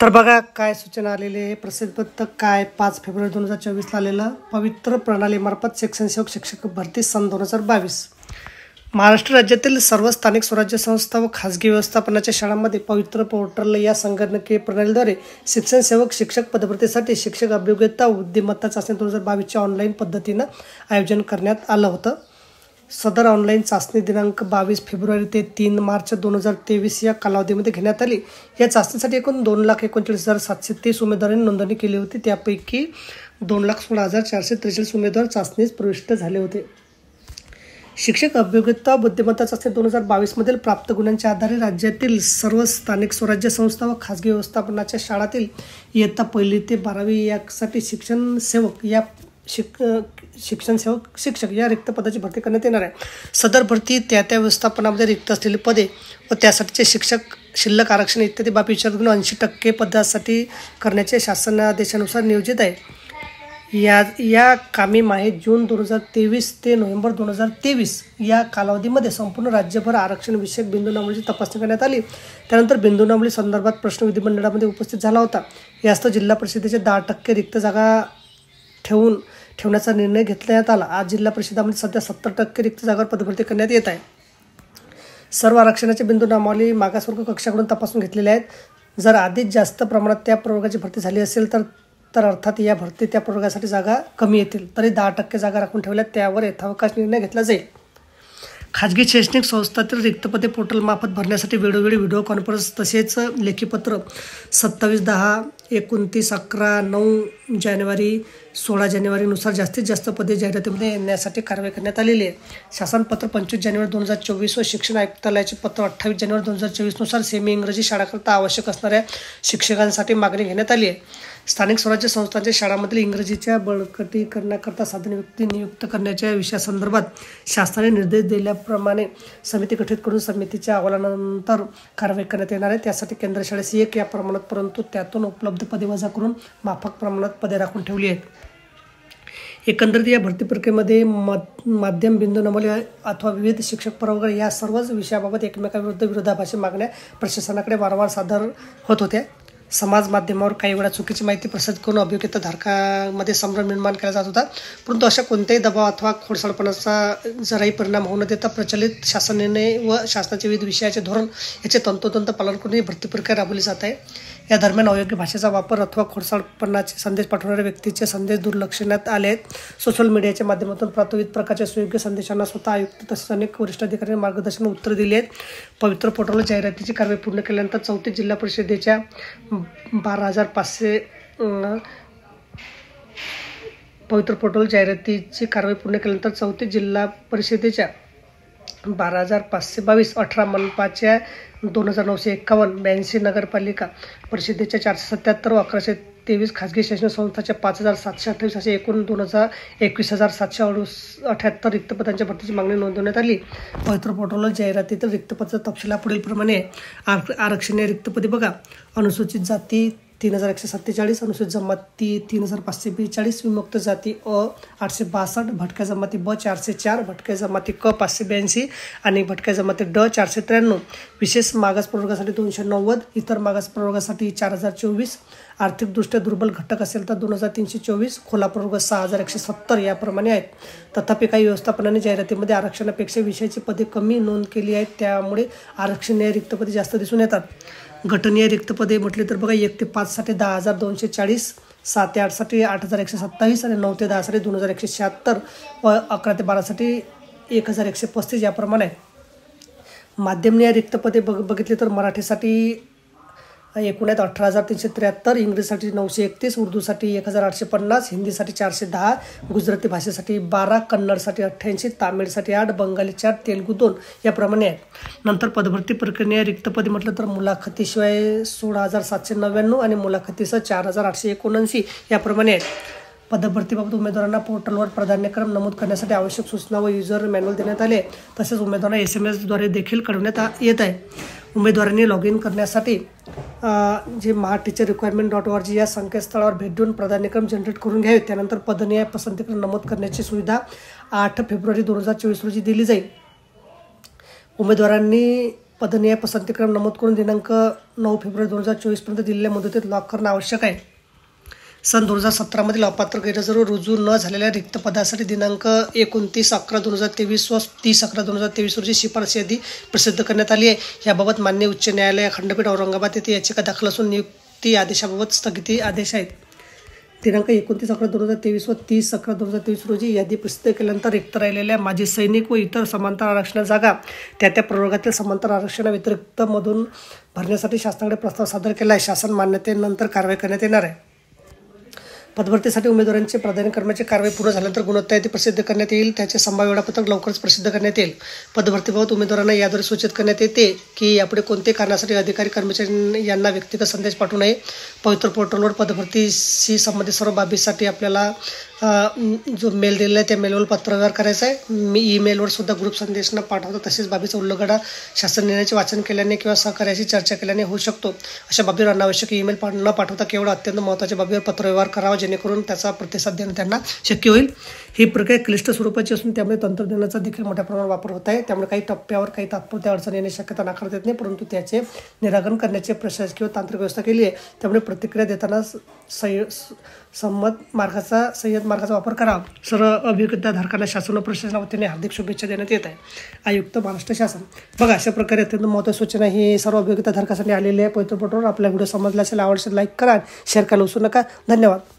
तर बघा काय सूचना आलेली आहे. प्रसिद्ध पत्रक काय 5 फेब्रुवारी 2024 आलेलं पवित्र प्रणालीमार्फत शिक्षण सेवक शिक्षक भरती सन 2022. महाराष्ट्र राज्यातील सर्व स्थानिक स्वराज्य संस्था व खाजगी व्यवस्थापनाच्या शाळांमध्ये पवित्र पोर्टल या संगणकीय प्रणालीद्वारे शिक्षण सेवक शिक्षक पदभरतीसाठी शिक्षक अभियोग्यता बुद्धिमत्ता चाचणी 2022च्या ऑनलाईन पद्धतीनं आयोजन करण्यात आलं होतं. सदर ऑनलाईन चाचणी दिनांक 22 फेब्रुवारी ते 3 मार्च 2023 या कालावधीमध्ये घेण्यात आली. या चाचणीसाठी एकूण 2,39,730 उमेदवारांनी नोंदणी केली होती. त्यापैकी 2,16,443 उमेदवार चाचणीस प्रविष्ट झाले होते. शिक्षक अभियोग्यता बुद्धिमत्ता चाचणी 2022 प्राप्त गुणांच्या आधारे राज्यातील सर्व स्थानिक स्वराज्य संस्था व खाजगी व्यवस्थापनाच्या शाळातील इयत्ता 1ली ते 12वी यासाठी शिक्षण सेवक शिक्षक या रिक्त पदाची भरती करण्यात येणार आहे. सदर भरती त्या व्यवस्थापनामध्ये रिक्त असलेली पदे व त्यासाठीचे शिक्षक शिल्लक आरक्षण इत्यादी बाबी विचार करून 80% पदासाठी करण्याचे शासन आदेशानुसार नियोजित आहे. या कामी माहे जून 2023 ते नोव्हेंबर 2023 या कालावधीमध्ये संपूर्ण राज्यभर आरक्षण विषयक बिंदूनावलीची तपासणी करण्यात आली. त्यानंतर बिंदूनावली संदर्भात प्रश्न विधिमंडळामध्ये उपस्थित झाला होता. यास्तव जिल्हा परिषदेचे 10% रिक्त जागा ठेवण्याचा निर्णय घेतण्यात आला. आज जिल्हा परिषदामध्ये सध्या 70% रिक्त जागावर पदभरती करण्यात येत आहे. सर्व आरक्षणाचे बिंदूनामावली मागासवर्ग कक्षाकडून तपासून घेतलेले आहेत. जर आधीच जास्त प्रमाणात त्या प्रवर्गाची भरती झाली असेल तर अर्थात या भरती त्या प्रवर्गासाठी जागा कमी येतील. तरी 10% जागा राखून ठेवल्यात त्यावर यथावकाश निर्णय घेतला जाईल. खाजगी शैक्षणिक संस्थातील रिक्तपदे पोर्टलमार्फत भरण्यासाठी वेळोवेळी व्हिडिओ कॉन्फरन्स तसेच लेखीपत्र 27/10, 29/11, 9 जानेवारी, 16 जानेवारीनुसार जास्तीत जास्त पदे जाहिरातीमध्ये येण्यासाठी कारवाई करण्यात आलेली आहे. शासनपत्र 25 जानेवारी 2024 व शिक्षण आयुक्तालयाचे पत्र 28 जानेवारी 2024नुसार सेमी इंग्रजी शाळाकरता आवश्यक असणाऱ्या शिक्षकांसाठी मागणी घेण्यात आली आहे. स्थानिक स्वराज्य संस्थांच्या शाळांमधील इंग्रजीच्या बळकटीकरणाकरता साधन व्यक्ती नियुक्त करण्याच्या विषयासंदर्भात शासनाने निर्देश दिल्याप्रमाणे समिती गठीत करून समितीच्या अहवालानंतर कारवाई करण्यात येणार आहे. त्यासाठी केंद्र शाळेस 1 या प्रमाणात परंतु त्यातून उपलब्ध पदे वजा करून माफक प्रमाणात पदे राखून ठेवली आहेत. एकंदरीत या भरती प्रक्रियेमध्ये माध्यम बिंदूनामावली अथवा विविध शिक्षक प्रवर्ग या सर्वच विषयाबाबत एकमेकाविरुद्ध विरोधाभासी मागण्या प्रशासनाकडे वारंवार सादर होत होत्या. समाज माध्यमावर काही वेळा चुकीची माहिती प्रसारित करून अभियोग्यता धारकामध्ये संभ्रम निर्माण केला जात होता. परंतु अशा कोणत्याही दबाव अथवा खोडसाळपणाचा जराही परिणाम होऊ न देता प्रचलित शासन निर्णय व शासनाचे विविध विषयाचे धोरण याचे तंतोतंत पालन करून ही भरती प्रक्रिया राबवली जात आहे. या दरम्यान अयोग्य भाषेचा वापर अथवा खोडसाळपणाचे संदेश पाठवणाऱ्या व्यक्तीचे संदेश दुर्लक्षण्यात आले आहेत. सोशल मीडियाच्या माध्यमातून प्राप्त विविध प्रकारच्या सुयोग्य संदेशांना स्वतः आयुक्त तसेच अनेक वरिष्ठ अधिकाऱ्यांनी मार्गदर्शन उत्तर दिली आहेत. पवित्र पोर्टलवर जाहिरातीची कारवाई पूर्ण केल्यानंतर 34 जिल्हा परिषदेच्या 12,500 पवित्र पोर्टल जाहिरातीची कारवाई पूर्ण केल्यानंतर 34 जिल्हा परिषदेच्या 12,522, 18 मनपाच्या 2,951, 82 नगरपालिका परिषदेच्या 477 व 1,123 खाजगी शैक्षणिक संस्थांच्या 5,728 असे एकूण 21,778 रिक्त पदांच्या भरतीची मागणी नोंदवण्यात आली. पवित्र पोर्टलवर जाहिरातीतील रिक्त पदाचा तपशील पुढीलप्रमाणे आरक्षणीय रिक्त पदे बघा. अनुसूचित जाती 3,147, अनुसूचित जमाती 3,542, विमुक्त जाती अ 862, भटक्या जमाती ब 404, भटक्या जमाती क 582 आणि भटक्या जमाती ड 493, विशेष मागास प्रवर्गासाठी 290, इतर मागास प्रवर्गासाठी 4,024, आर्थिकदृष्ट्या दुर्बल घटक असेल तर 2,324, खुला प्रवर्ग 6,170 याप्रमाणे आहेत. तथापि काही व्यवस्थापनाने जाहिरातीमध्ये आरक्षणापेक्षा विषयाची पदे कमी नोंद केली आहेत. त्यामुळे आरक्षणीय रिक्त पदे जास्त दिसून येतात. गटनीय रिक्त पदे म्हटले तर बघा 1 ते 5 साठी 10,240, 7 ते 8 साठी 8,127 आणि 9 ते 10 साठी 2,176 व 11 ते 12 साठी 1,135 याप्रमाणे आहेत. माध्यमनीय रिक्त पदे बघितले तर मराठीसाठी एकूण आहेत 18,373, इंग्रजीसाठी 931, उर्दूसाठी 1,850, हिंदीसाठी 410, गुजराती भाषेसाठी 12, कन्नडसाठी 88, तामिळसाठी 8, बंगाली 4, तेलुगू 2 याप्रमाणे आहेत. नंतर पदभरती प्रक्रिया रिक्त पदे म्हटलं तर मुलाखतीशिवाय 16,799 आणि मुलाखतीसह 4,879 याप्रमाणे आहेत. पदभरतीबाबत उमेदवारांना पोर्टलवर प्राधान्यक्रम नमूद करण्यासाठी आवश्यक सूचना व युजर मॅन्युअल देण्यात आले. तसेच उमेदवारांना SMS द्वारे देखील कळवण्यात येत आहे. उमेदवारांनी लॉग इन करण्यासाठी जे mahateacherrequirement.org या संकेतस्थळावर भेट देऊन प्राधान्यक्रम जनरेट करून घ्यावे. त्यानंतर पदनीय पसंतीक्रम नमूद करण्याची सुविधा 8 फेब्रुवारी 2024 रोजी दिली जाईल. उमेदवारांनी पदनीय पसंतीक्रम नमूद करून दिनांक 9 फेब्रुवारी 2024 दिलेल्या मुदतीत लॉक करणं आवश्यक आहे. सन 2017 अपात्र गैरहजर रुजू न झालेल्या रिक्त पदासाठी दिनांक 29/11/2023 व 30/11/2023 रोजी शिफारस यादी प्रसिद्ध करण्यात आली आहे. याबाबत माननीय उच्च न्यायालय खंडपीठ औरंगाबाद येथे याचिका दाखल असून नियुक्ती आदेशाबाबत स्थगिती आदेश आहेत. दिनांक 29/11/2023 व 30/11/2023 रोजी यादी प्रसिद्ध केल्यानंतर रिक्त राहिलेल्या माजी सैनिक व इतर समांतर आरक्षण जागा त्या प्रवर्गातील समांतर आरक्षणाव्यतिरिक्त मधून भरण्यासाठी शासनाकडे प्रस्ताव सादर केला आहे. शासन मान्यतेनंतर कारवाई करण्यात येणार आहे. पदभरतीसाठी उमेदवारांचे प्राधान्य क्रमाची कारवाई पूर्ण झाल्यानंतर गुणवत्ता यादी प्रसिद्ध करण्यात येईल. त्याचे संभाव्य वेळापत्रक लवकरच प्रसिद्ध करण्यात येईल. पदभरतीबाबत उमेदवारांना याद्वारे सूचित करण्यात येते की यापुढे कोणत्याही कारणासाठी अधिकारी कर्मचारी यांना व्यक्तिगत संदेश पाठवू नये. पवित्र पोर्टलवर पदभरतीशी संबंधित सर्व बाबीसाठी आपल्याला जो मेल दिलेला आहे त्या मेलवर पत्रव्यवहार करायचा आहे. मी ईमेलवर सुद्धा ग्रुप संदेश न पाठवतो. तसेच बाबीचा उल्लेख शासन निर्णयाचे वाचन केल्याने किंवा सहकार्याशी चर्चा केल्याने होऊ शकतो. अशा बाबीवर अनावश्यक ईमेल न पाठवता केवळ अत्यंत महत्त्वाच्या बाबीवर पत्रव्यवहार करावा जेणेकरून त्याचा प्रतिसाद देणं त्यांना शक्य होईल. ही प्रक्रिया क्लिष्ट स्वरूपाची असून त्यामुळे तंत्रज्ञानाचा देखील मोठ्या प्रमाणात वापर होत आहे. त्यामुळे काही टप्प्यावर काही तात्पुरत्या अडचणी येण्याची शक्यता नाकारता येत नाही, परंतु त्याचे निराकरण करण्याची प्रशासकीय व तांत्रिक व्यवस्था केली आहे. त्यामुळे प्रतिक्रिया देताना संयत मार्गाचा वापर करावा. सर्व अभियोग्यताधारकांना शासन व प्रशासनाच्या वतीने हार्दिक शुभेच्छा देण्यात येत आहे. आयुक्त महाराष्ट्र शासन. बघा, अशा प्रकारे अत्यंत महत्त्वाची सूचना ही सर्व अभियोग्यताधारकांसाठी आलेली आहे. पवित्र पोर्टलवर आपला व्हिडिओ समजला असेल, आवडला असेल, लाईक करा, शेअर करायला विसरू नका. धन्यवाद.